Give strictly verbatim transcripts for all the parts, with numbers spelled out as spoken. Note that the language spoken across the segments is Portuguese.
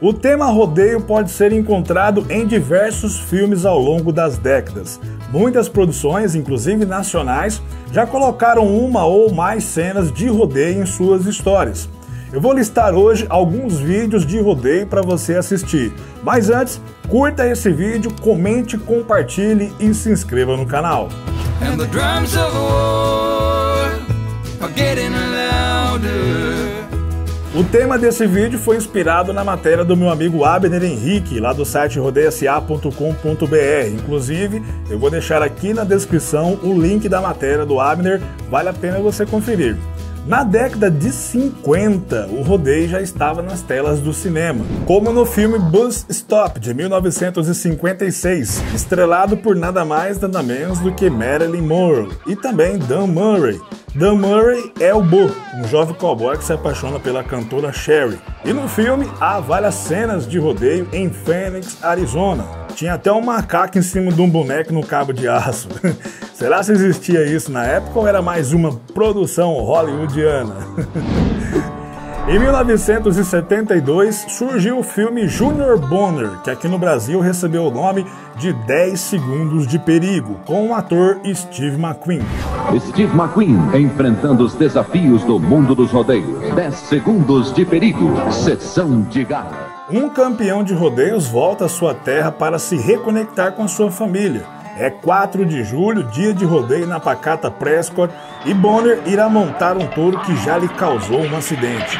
O tema rodeio pode ser encontrado em diversos filmes ao longo das décadas. Muitas produções, inclusive nacionais, já colocaram uma ou mais cenas de rodeio em suas histórias. Eu vou listar hoje alguns vídeos de rodeio para você assistir. Mas antes, curta esse vídeo, comente, compartilhe e se inscreva no canal. And the drums of war are getting louder. O tema desse vídeo foi inspirado na matéria do meu amigo Abner Henrique, lá do site rodeia s a ponto com ponto b r. Inclusive, eu vou deixar aqui na descrição o link da matéria do Abner, vale a pena você conferir. Na década de cinquenta, o rodeio já estava nas telas do cinema, como no filme Bus Stop, de mil novecentos e cinquenta e seis, estrelado por nada mais nada menos do que Marilyn Monroe e também Dan Murray. Dan Murray é o Bo, um jovem cowboy que se apaixona pela cantora Sherry. E no filme há várias cenas de rodeio em Phoenix, Arizona. Tinha até um macaco em cima de um boneco no cabo de aço. Será se existia isso na época ou era mais uma produção hollywoodiana? Em mil novecentos e setenta e dois surgiu o filme Junior Bonner, que aqui no Brasil recebeu o nome de dez segundos de Perigo, com o ator Steve McQueen. Steve McQueen enfrentando os desafios do mundo dos rodeios. dez segundos de Perigo, sessão de garra. Um campeão de rodeios volta à sua terra para se reconectar com a sua família. É quatro de julho, dia de rodeio na pacata Prescott, e Bonner irá montar um touro que já lhe causou um acidente.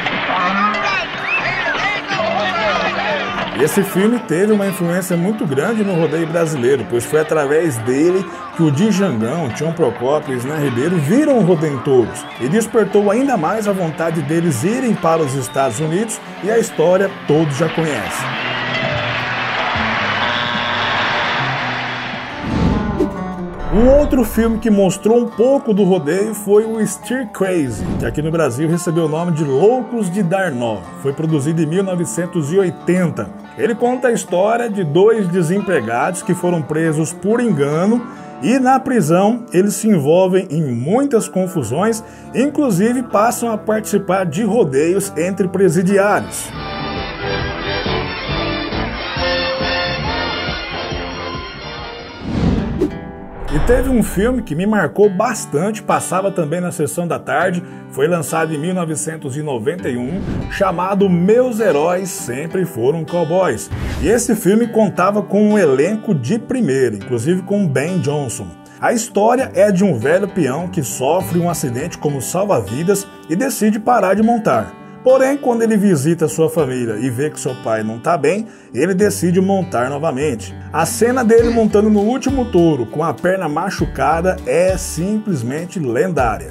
Esse filme teve uma influência muito grande no rodeio brasileiro, pois foi através dele que o Djamgão, Tião Procópio e Snan Ribeiro viram o rodeio em touros, e despertou ainda mais a vontade deles irem para os Estados Unidos, e a história todos já conhecem. Um outro filme que mostrou um pouco do rodeio foi o Stir Crazy, que aqui no Brasil recebeu o nome de Loucos de Darnó. Foi produzido em mil novecentos e oitenta. Ele conta a história de dois desempregados que foram presos por engano e na prisão eles se envolvem em muitas confusões, inclusive passam a participar de rodeios entre presidiários. E teve um filme que me marcou bastante, passava também na sessão da tarde, foi lançado em mil novecentos e noventa e um, chamado Meus Heróis Sempre Foram Cowboys. E esse filme contava com um elenco de primeira, inclusive com Ben Johnson. A história é de um velho peão que sofre um acidente como salva-vidas e decide parar de montar. Porém, quando ele visita sua família e vê que seu pai não está bem, ele decide montar novamente. A cena dele montando no último touro, com a perna machucada, é simplesmente lendária.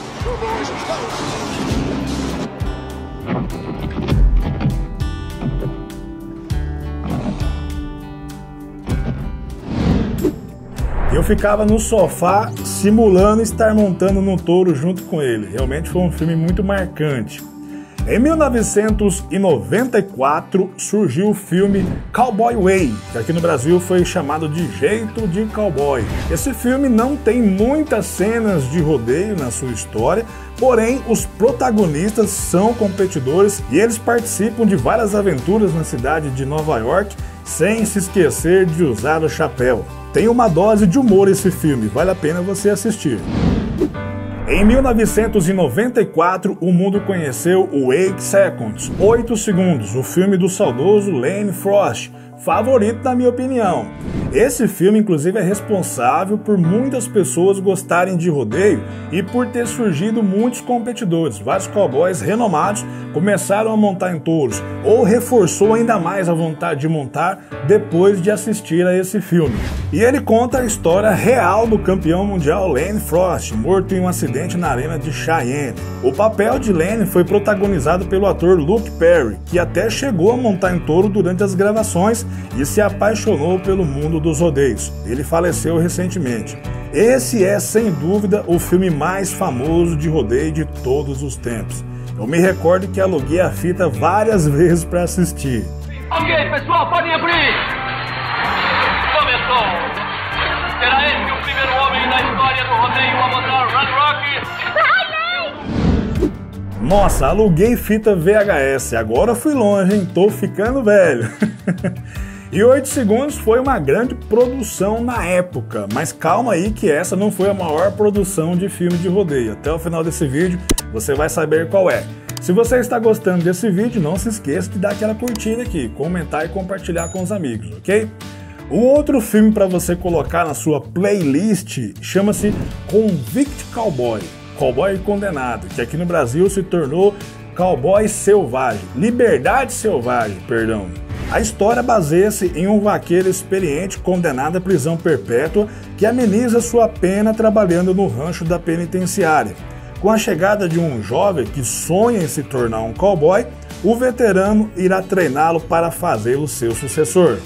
Eu ficava no sofá simulando estar montando no touro junto com ele. Realmente foi um filme muito marcante. Em mil novecentos e noventa e quatro surgiu o filme Cowboy Way, que aqui no Brasil foi chamado de Jeito de Cowboy. Esse filme não tem muitas cenas de rodeio na sua história, porém os protagonistas são competidores e eles participam de várias aventuras na cidade de Nova York, sem se esquecer de usar o chapéu. Tem uma dose de humor esse filme, vale a pena você assistir. Em mil novecentos e noventa e quatro, o mundo conheceu o Eight Seconds, oito segundos, o filme do saudoso Lane Frost, favorito na minha opinião. Esse filme, inclusive, é responsável por muitas pessoas gostarem de rodeio e por ter surgido muitos competidores. Vários cowboys renomados começaram a montar em touros, ou reforçou ainda mais a vontade de montar depois de assistir a esse filme. E ele conta a história real do campeão mundial Lane Frost, morto em um acidente na arena de Cheyenne. O papel de Lane foi protagonizado pelo ator Luke Perry, que até chegou a montar em touro durante as gravações e se apaixonou pelo mundo dos rodeios. Ele faleceu recentemente. Esse é, sem dúvida, o filme mais famoso de rodeio de todos os tempos. Eu me recordo que aluguei a fita várias vezes para assistir. Ok, pessoal, podem abrir! Começou! Será esse o primeiro homem na história do rodeio a botar Run Rock? Nossa, aluguei fita V H S, agora fui longe, hein? Tô ficando velho. E oito segundos foi uma grande produção na época, mas calma aí que essa não foi a maior produção de filme de rodeio. Até o final desse vídeo você vai saber qual é. Se você está gostando desse vídeo, não se esqueça de dar aquela curtida aqui, comentar e compartilhar com os amigos, ok? O outro filme para você colocar na sua playlist chama-se Convict Cowboy, Cowboy Condenado, que aqui no Brasil se tornou Cowboy Selvagem, Liberdade Selvagem, perdão. A história baseia-se em um vaqueiro experiente condenado à prisão perpétua que ameniza sua pena trabalhando no rancho da penitenciária. Com a chegada de um jovem que sonha em se tornar um cowboy, o veterano irá treiná-lo para fazê-lo seu sucessor.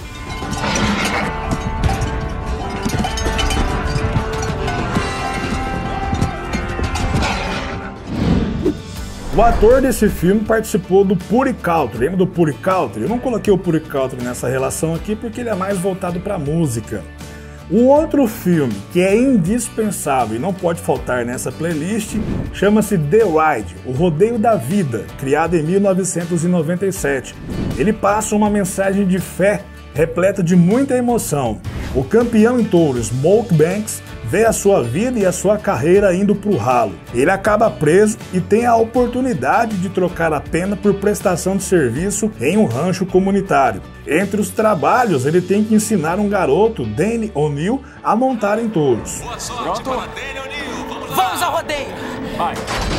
O ator desse filme participou do Puri Country. Lembra do Puri Country? Eu não coloquei o Puri Country nessa relação aqui porque ele é mais voltado para a música. Um outro filme que é indispensável e não pode faltar nessa playlist chama-se The Ride, o Rodeio da Vida, criado em mil novecentos e noventa e sete. Ele passa uma mensagem de fé repleta de muita emoção. O campeão em touro Smoke Banks vê a sua vida e a sua carreira indo para o ralo. Ele acaba preso e tem a oportunidade de trocar a pena por prestação de serviço em um rancho comunitário. Entre os trabalhos, ele tem que ensinar um garoto, Danny O'Neill, a montar em touros. Boa sorte para Danny O'Neill. Vamos lá. Vamos ao rodeio! Vai.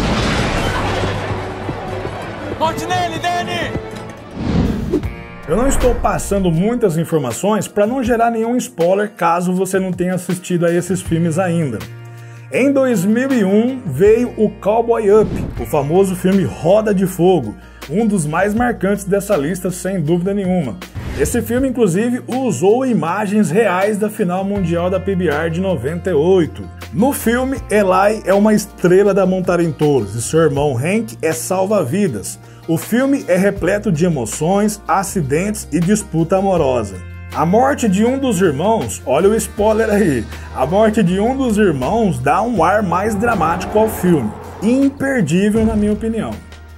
Monte nele, Danny! Eu não estou passando muitas informações para não gerar nenhum spoiler caso você não tenha assistido a esses filmes ainda. Em dois mil e um veio o Cowboy Up, o famoso filme Roda de Fogo, um dos mais marcantes dessa lista sem dúvida nenhuma. Esse filme inclusive usou imagens reais da final mundial da P B R de noventa e oito. No filme, Eli é uma estrela da montar em touros e seu irmão Hank é salva-vidas. O filme é repleto de emoções, acidentes e disputa amorosa. A morte de um dos irmãos, olha o spoiler aí, a morte de um dos irmãos dá um ar mais dramático ao filme, imperdível na minha opinião.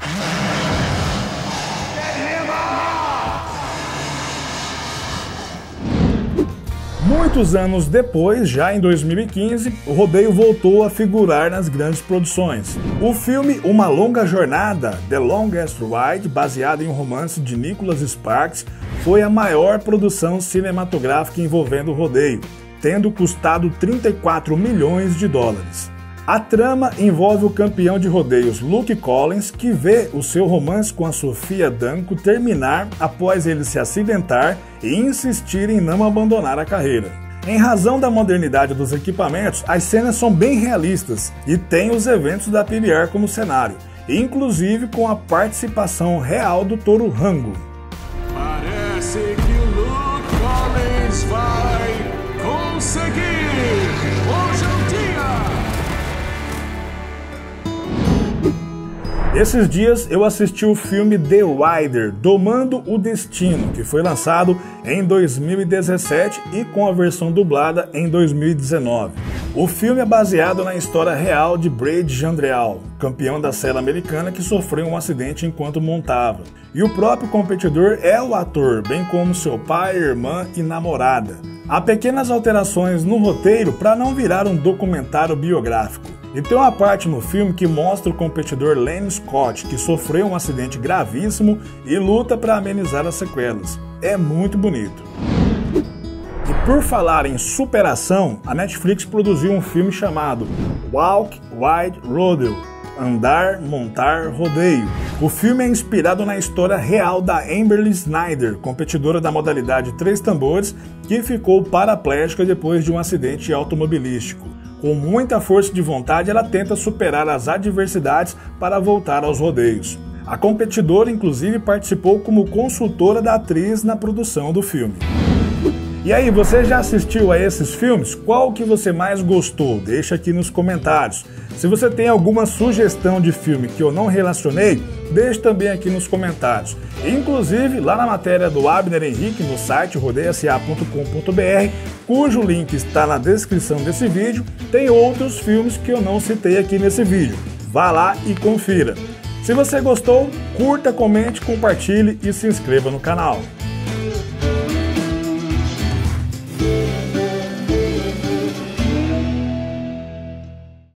Muitos anos depois, já em dois mil e quinze, o rodeio voltou a figurar nas grandes produções. O filme Uma Longa Jornada, The Longest Ride, baseado em um romance de Nicholas Sparks, foi a maior produção cinematográfica envolvendo o rodeio, tendo custado trinta e quatro milhões de dólares. A trama envolve o campeão de rodeios Luke Collins, que vê o seu romance com a Sofia Danko terminar após ele se acidentar e insistir em não abandonar a carreira. Em razão da modernidade dos equipamentos, as cenas são bem realistas e tem os eventos da P B R como cenário, inclusive com a participação real do touro Rango. Parece que o Luke Collins vai conseguir! Hoje é o dia! Esses dias eu assisti o filme The Rider, Domando o Destino, que foi lançado em dois mil e dezessete e com a versão dublada em dois mil e dezenove. O filme é baseado na história real de Brady Jandreau, campeão da série americana que sofreu um acidente enquanto montava. E o próprio competidor é o ator, bem como seu pai, irmã e namorada. Há pequenas alterações no roteiro para não virar um documentário biográfico. E tem uma parte no filme que mostra o competidor Lenny Scott, que sofreu um acidente gravíssimo e luta para amenizar as sequelas. É muito bonito. E por falar em superação, a Netflix produziu um filme chamado Walk, Ride, Rodeo, Andar, Montar, Rodeio. O filme é inspirado na história real da Amberly Snyder, competidora da modalidade três tambores, que ficou paraplégica depois de um acidente automobilístico. Com muita força de vontade, ela tenta superar as adversidades para voltar aos rodeios. A competidora, inclusive, participou como consultora da atriz na produção do filme. E aí, você já assistiu a esses filmes? Qual que você mais gostou? Deixa aqui nos comentários. Se você tem alguma sugestão de filme que eu não relacionei, deixe também aqui nos comentários. Inclusive, lá na matéria do Abner Henrique, no site rodeio s a ponto com ponto b r, cujo link está na descrição desse vídeo, tem outros filmes que eu não citei aqui nesse vídeo. Vá lá e confira. Se você gostou, curta, comente, compartilhe e se inscreva no canal.